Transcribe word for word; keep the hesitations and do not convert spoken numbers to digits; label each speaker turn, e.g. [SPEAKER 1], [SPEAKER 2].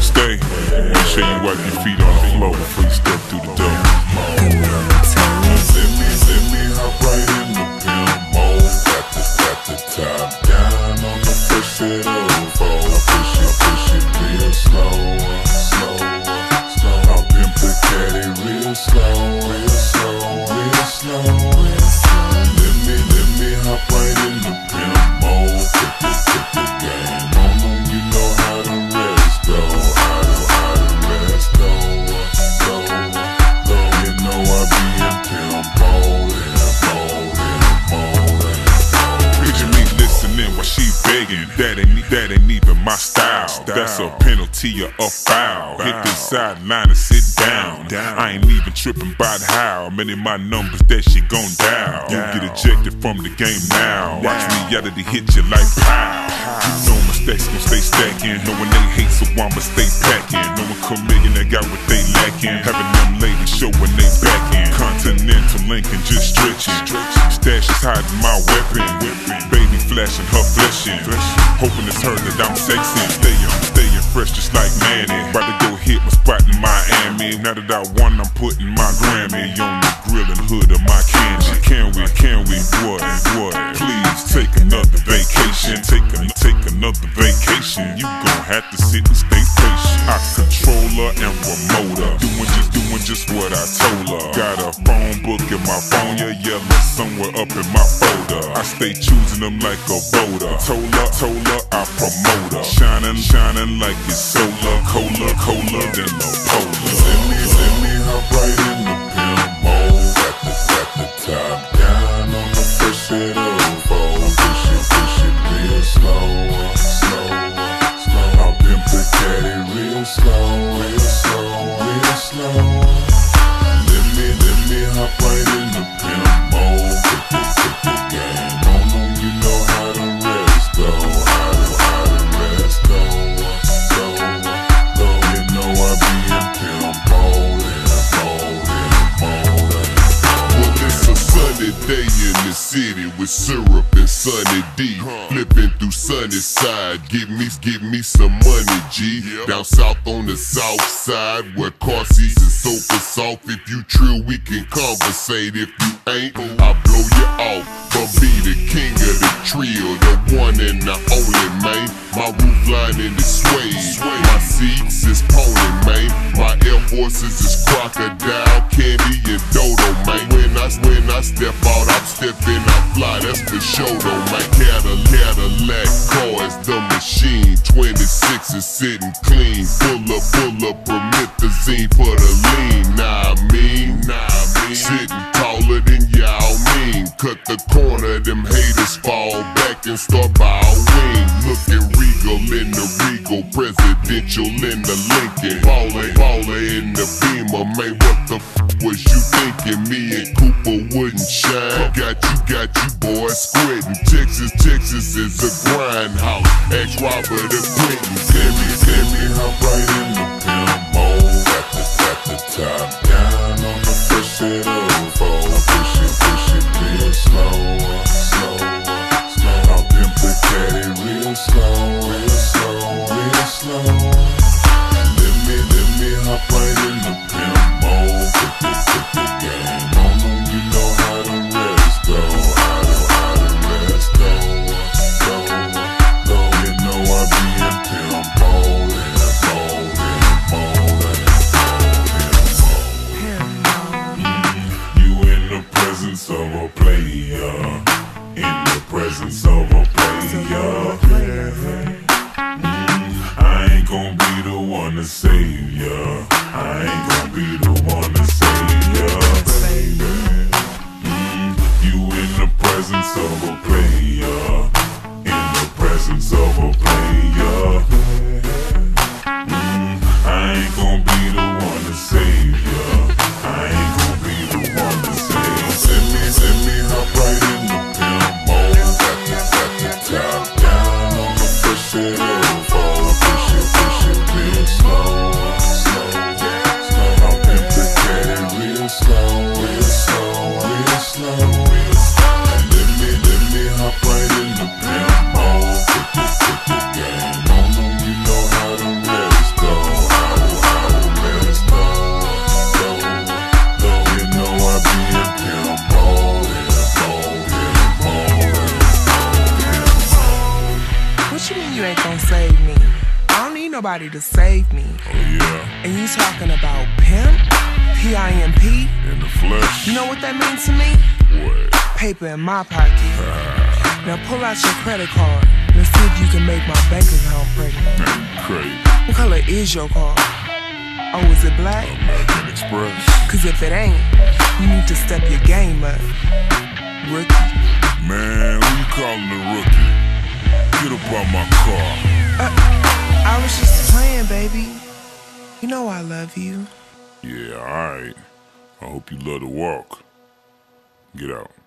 [SPEAKER 1] stay. Make sure you wipe your feet on the floor before you step through the door. Let me, let me hop right in the pimp mode. Got the, got the top down on the first set of the fold. I push it, push it real slow, slow, slow. I'll pimp the caddy real slow, real slow, real slow. Let me, let me hop right in the pimp mode. Put the, put the game on them, you know how to rest though. How to, how to rest though, though, though. You know I be in pimp mode, in mode, in mode. Picture me listening while she begging. That ain't, that ain't even my style. That's a penalty or a foul. Hit the sideline and sit down. I ain't even tripping about how many my numbers that she gon' dial. You get ejected from the game now. Watch me out of the hit you like pow. You know my stacks gon' stay stacking. Knowing they hate, so I'ma stay packing. Knowing chameleon, they got what they lacking. Having them ladies show when they backing. Continental Lincoln just stretching. Stash is hiding my weapon. Baby flashing her fleshing. Hoping it's her that I'm sexing. Stay on, staying fresh just like Manny. About to go hit my spot in Miami. Now that I won, I'm putting my Grammy on the grill and hood of my candy. Can we, can we, what, what? Please take another vacation. Take, a, take another vacation. You gon' have to sit and stay patient. I control her and remote her. Doing just, doing just what I told her. Got a phone book in my phone, yeah, yellow somewhere up in my folder. I stay choosing them like a voter. Told her, told her I promote her. Shining, shining like it's solar. Cola, cola, than a polar. Let me, let me hop right in the pimp mode. Got the, got the top down on the first set of the fold. Push it, push it real slow, slow, slow. I'll pimp the caddy real slow, real slow, real slow. Let me, let me hop right in the pimp mode. Put the, put the game on them, you know how to rest though. How to, how to rest though, though, though. You know I be in pimp mode, in mode, in mode. Well, it's a sunny day in the city with syrup and Sunny D. Flipping through Sunnyside, give me, give me some money, G. Down south on the south side, where car seats is super soft. If you trill, we can conversate. If you ain't, I blow you off. But be the king of the trio, the one and the only, man. My roof line in the suede, my seats is pony, man. My Air Forces is crocodile, candy and dodo, man. When I, when I step out, I'm stepping out fly, that's for sure, though, man. Cadillac, Cadillac car is the machine. twenty-six is sitting clean, full of, full of promethazine for the lean. Nah, I mean, nah, I mean, sitting taller than y'all mean. Cut the corner, them haters fall back and start by a wing. Looking regal in the regal, presidential in the Lincoln. Baller, baller in the Beamer, man, what the f was you thinking? Me and Cooper wouldn't shine. Got you, got you, boy, squinting. Texas, Texas is a grindhouse. Ex Robert the Quentin. Let me, let me hop right in the pimp mode. Got the, got the top down on the first set of the fold. Push it, push it real slow, slow, slow. I'll pimp the caddy real slow, real slow, real slow. Let me, let me hop right in the pimp mode. Put the, put the game on them, you know how to rest though. How to, how to rest though, though, though. You know I be in pimp mode, in mode, in mode, in mode, in mode. You in the presence of a player, in the presence of a player. Mm, I ain't gon' be the one to save ya. I ain't gon' be the one to save ya, baby. Mm, you in the presence of a player, in the presence of a player. Mm, I ain't gon' be the one to save ya. I ain't gon' be the one to save ya. Let me, let me hop right in the pimp mode. Got the, got the top down on the first set of the fold. Push it, push it real slow, slow, slow. I'll pimp the
[SPEAKER 2] nobody to save me.
[SPEAKER 1] Oh yeah.
[SPEAKER 2] And you talking about pimp? P I M P?
[SPEAKER 1] In the flesh.
[SPEAKER 2] You know what that means to me?
[SPEAKER 1] What?
[SPEAKER 2] Paper in my pocket.
[SPEAKER 1] Ah.
[SPEAKER 2] Now pull out your credit card. Let's see if you can make my bank account pregnant.
[SPEAKER 1] Crazy.
[SPEAKER 2] What color is your car? Oh, is it black?
[SPEAKER 1] American Express.
[SPEAKER 2] Cause if it ain't, you need to step your game up, rookie.
[SPEAKER 1] Man, who you calling a rookie? Get up on my car.
[SPEAKER 2] Uh, I was just playing, baby. You know I love you.
[SPEAKER 1] Yeah, alright. I hope you love to walk. Get out.